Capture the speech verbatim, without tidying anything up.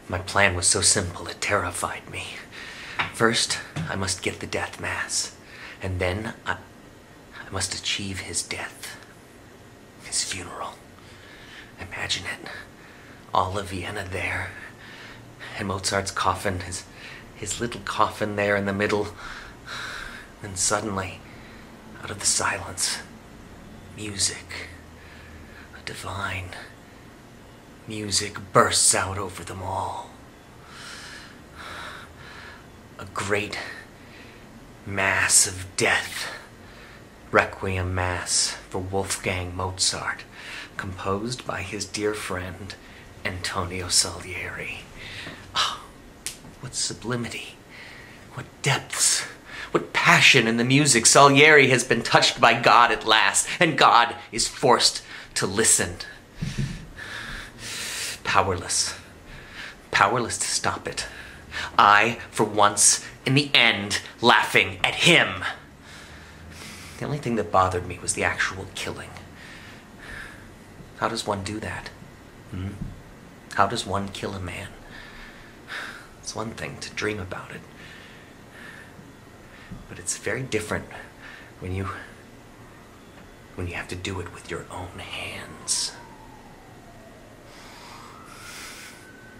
My plan was so simple it terrified me. First, I must get the death mass, and then I, I must achieve his death, his funeral. Imagine it, all of Vienna there, and Mozart's coffin, his, his little coffin there in the middle. And suddenly, out of the silence, music, a divine music bursts out over them all. A great mass of death, Requiem Mass for Wolfgang Mozart, composed by his dear friend Antonio Salieri. Oh, what sublimity, what depths, what passion in the music. Salieri has been touched by God at last, and God is forced to listen. Powerless, powerless to stop it. I, for once, in the end, laughing at him. The only thing that bothered me was the actual killing. How does one do that? Hmm? How does one kill a man? It's one thing to dream about it, but it's very different when you when you have to do it with your own hands.